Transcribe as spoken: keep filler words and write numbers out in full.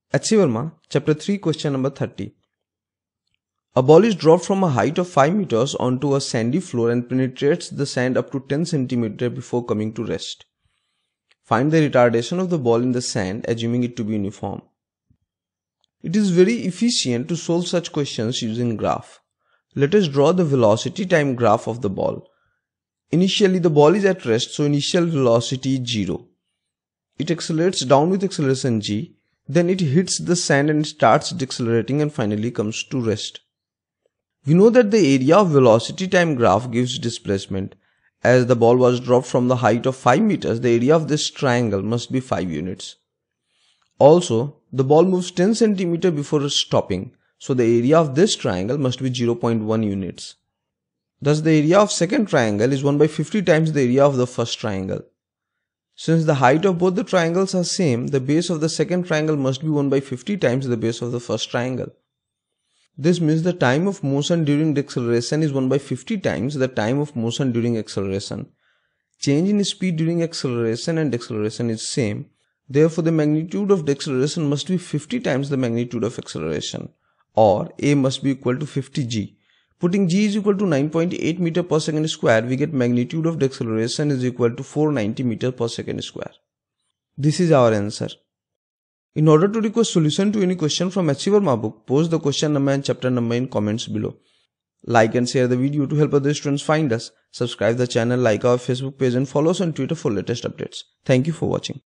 Achiverma, Chapter three, Question number thirty. A ball is dropped from a height of five meters onto a sandy floor and penetrates the sand up to ten centimeters before coming to rest. Find the retardation of the ball in the sand, assuming it to be uniform. It is very efficient to solve such questions using graph. Let us draw the velocity time graph of the ball. Initially the ball is at rest, so initial velocity is zero. It accelerates down with acceleration g, then it hits the sand and starts decelerating and finally comes to rest. We know that the area of velocity time graph gives displacement. As the ball was dropped from the height of five meters, the area of this triangle must be five units. Also, the ball moves ten centimeters before stopping, so the area of this triangle must be zero point one units. Thus the area of second triangle is one by fifty times the area of the first triangle. Since the height of both the triangles are same, the base of the second triangle must be one by fifty times the base of the first triangle. This means the time of motion during deceleration is one by fifty times the time of motion during acceleration. Change in speed during acceleration and deceleration is same. Therefore, the magnitude of deceleration must be fifty times the magnitude of acceleration, or A must be equal to fifty g. Putting g is equal to nine point eight meter per second square, we get magnitude of deceleration is equal to four hundred ninety meter per second square. This is our answer. In order to request solution to any question from Achiverma book, post the question number and chapter number in comments below. Like and share the video to help other students find us. Subscribe the channel, like our Facebook page and follow us on Twitter for latest updates. Thank you for watching.